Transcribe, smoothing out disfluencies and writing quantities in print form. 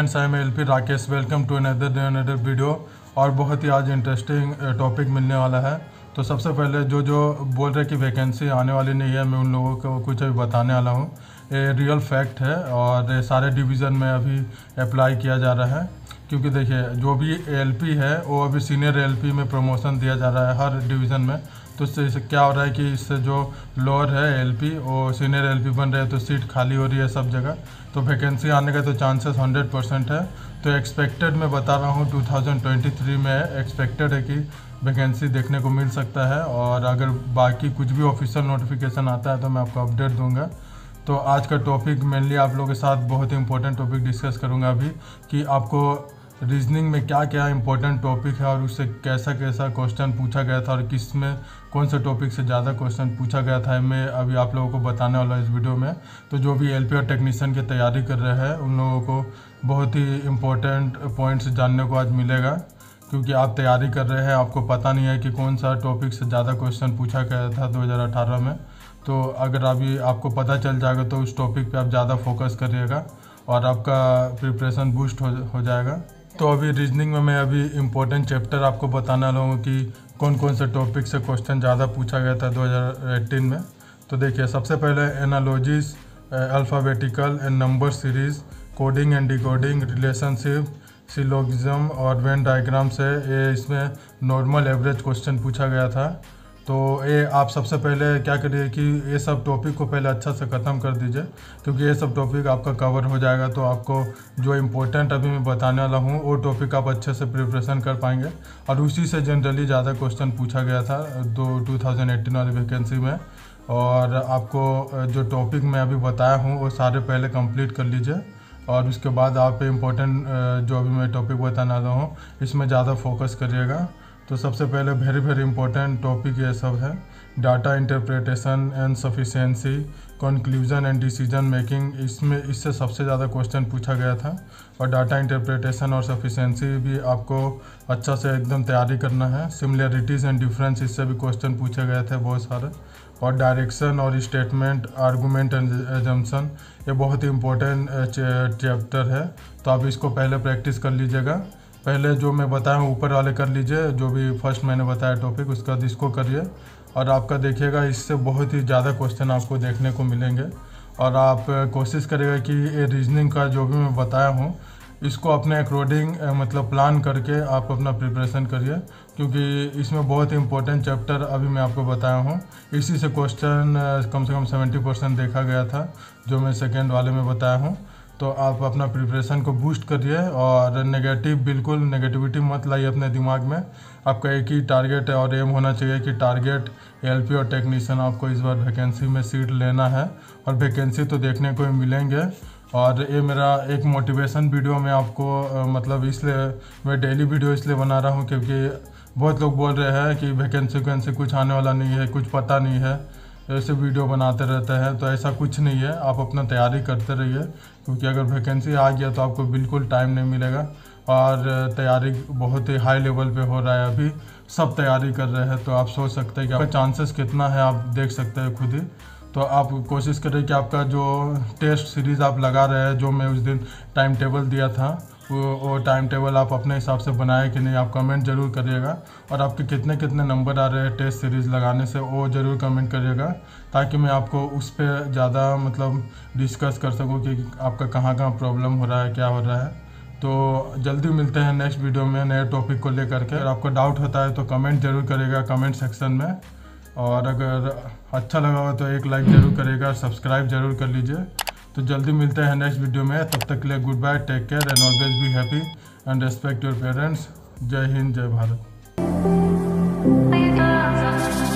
Friends, I am LP Rakesh. Welcome to another video. और बहुत ही आज इंटरेस्टिंग टॉपिक मिलने वाला है। तो सबसे पहले जो बोल रहे कि वैकेंसी आने वाली नहीं है, मैं उन लोगों को कुछ अभी बताने वाला हूँ। ये रियल फैक्ट है और सारे डिवीज़न में अभी अप्लाई किया जा रहा है। क्योंकि देखिए, जो भी एलपी है वो अभी सीनियर एलपी में प्रमोशन दिया जा रहा है हर डिवीज़न में। तो इससे क्या हो रहा है कि इससे जो लोअर है एलपी वो सीनियर एलपी बन रहे हैं, तो सीट खाली हो रही है सब जगह। तो वैकेंसी आने का तो चांसेस 100% है। तो एक्सपेक्टेड मैं बता रहा हूँ 2023 में एक्सपेक्टेड है कि वैकेंसी देखने को मिल सकता है। और अगर बाकी कुछ भी ऑफिशियल नोटिफिकेशन आता है तो मैं आपको अपडेट दूंगा। तो आज का टॉपिक मेनली आप लोगों के साथ बहुत ही इंपॉर्टेंट टॉपिक डिस्कस करूंगा अभी, कि आपको रीजनिंग में क्या क्या इंपॉर्टेंट टॉपिक है और उससे कैसा कैसा क्वेश्चन पूछा गया था और किस में कौन से टॉपिक से ज़्यादा क्वेश्चन पूछा गया था, मैं अभी आप लोगों को बताने वाला इस वीडियो में। तो जो भी एलपी और टेक्नीशियन की तैयारी कर रहे हैं उन लोगों को बहुत ही इम्पोर्टेंट पॉइंट्स जानने को आज मिलेगा। क्योंकि आप तैयारी कर रहे हैं, आपको पता नहीं है कि कौन सा टॉपिक से ज़्यादा क्वेश्चन पूछा गया था 2018 में। तो अगर अभी आपको पता चल जाएगा तो उस टॉपिक पे आप ज़्यादा फोकस करिएगा और आपका प्रिपरेशन बूस्ट हो जाएगा। तो अभी रीजनिंग में मैं अभी इम्पोर्टेंट चैप्टर आपको बताने वाला हूँ कि कौन कौन से टॉपिक से क्वेश्चन ज़्यादा पूछा गया था 2018 में। तो देखिए, सबसे पहले analogies, alphabetical and number series, coding and decoding, relationship, syllogism और वेन डायग्राम से ये इसमें नॉर्मल एवरेज क्वेश्चन पूछा गया था। तो ये आप सबसे पहले क्या करिए कि ये सब टॉपिक को पहले अच्छा से ख़त्म कर दीजिए, क्योंकि ये सब टॉपिक आपका कवर हो जाएगा। तो आपको जो इम्पोर्टेंट अभी मैं बताने वाला हूँ वो टॉपिक आप अच्छे से प्रिपरेशन कर पाएंगे। और उसी से जनरली ज़्यादा क्वेश्चन पूछा गया था 2018 वाली वैकेंसी में। और आपको जो टॉपिक मैं अभी बताया हूँ वो सारे पहले कंप्लीट कर लीजिए और उसके बाद आप इम्पोर्टेंट जो अभी मैं टॉपिक बताने वाला हूँ इसमें ज़्यादा फोकस करिएगा। तो सबसे पहले वेरी इंपॉर्टेंट टॉपिक ये सब है, data interpretation and sufficiency, conclusion and decision making. इससे सबसे ज़्यादा क्वेश्चन पूछा गया था। और डाटा इंटरप्रिटेशन और सफिशिएंसी भी आपको अच्छा से एकदम तैयारी करना है। सिमिलरिटीज़ एंड डिफरेंस, इससे भी क्वेश्चन पूछे गए थे बहुत सारे। और डायरेक्शन और स्टेटमेंट, आर्गूमेंट एंड एजम्पशन, ये बहुत ही इम्पोर्टेंट चैप्टर है। तो आप इसको पहले प्रैक्टिस कर लीजिएगा। पहले जो मैं बताया हूँ ऊपर वाले कर लीजिए, जो भी फर्स्ट मैंने बताया टॉपिक, उसका इसको करिए और आपका देखिएगा इससे बहुत ही ज़्यादा क्वेश्चन आपको देखने को मिलेंगे। और आप कोशिश करिएगा कि ये रीजनिंग का जो भी मैं बताया हूँ इसको अपने अकॉर्डिंग मतलब प्लान करके आप अपना प्रिपरेशन करिए, क्योंकि इसमें बहुत ही इंपॉर्टेंट चैप्टर अभी मैं आपको बताया हूँ। इसी से क्वेश्चन कम से कम 70% देखा गया था जो मैं सेकेंड वाले में बताया हूँ। तो आप अपना प्रिपरेशन को बूस्ट करिए और बिल्कुल नेगेटिविटी मत लाइए अपने दिमाग में। आपका एक ही टारगेट है और एम होना चाहिए कि टारगेट एलपी और टेक्नीशियन आपको इस बार वैकेंसी में सीट लेना है। और वैकेंसी तो देखने को मिलेंगे। और ये मेरा एक मोटिवेशन वीडियो में आपको मतलब इसलिए मैं डेली वीडियो इसलिए बना रहा हूँ क्योंकि बहुत लोग बोल रहे हैं कि वैकेंसी कुछ आने वाला नहीं है, कुछ पता नहीं है, ऐसे वीडियो बनाते रहते हैं। तो ऐसा कुछ नहीं है, आप अपना तैयारी करते रहिए, क्योंकि अगर वैकेंसी आ गया तो आपको बिल्कुल टाइम नहीं मिलेगा। और तैयारी बहुत ही हाई लेवल पे हो रहा है, अभी सब तैयारी कर रहे हैं। तो आप सोच सकते हैं कि आपका चांसेस कितना है, आप देख सकते हैं खुद ही। तो आप कोशिश करें कि आपका जो टेस्ट सीरीज़ आप लगा रहे हैं, जो मैं उस दिन टाइम टेबल दिया था, वो टाइम टेबल आप अपने हिसाब से बनाए कि नहीं, आप कमेंट जरूर करिएगा। और आपके कितने नंबर आ रहे हैं टेस्ट सीरीज़ लगाने से वो ज़रूर कमेंट करिएगा, ताकि मैं आपको उस पर ज़्यादा मतलब डिस्कस कर सकूँ कि आपका कहाँ प्रॉब्लम हो रहा है, क्या हो रहा है। तो जल्दी मिलते हैं नेक्स्ट वीडियो में नए टॉपिक को लेकर के। अगर आपको डाउट होता है तो कमेंट जरूर करिएगा कमेंट सेक्शन में। और अगर अच्छा लगा हो तो एक लाइक ज़रूर करिएगा, सब्सक्राइब जरूर कर लीजिए। तो जल्दी मिलते हैं नेक्स्ट वीडियो में, तब तक के लिए good bye, take care and always be happy and respect your parents. Jai Hind, जय भारत।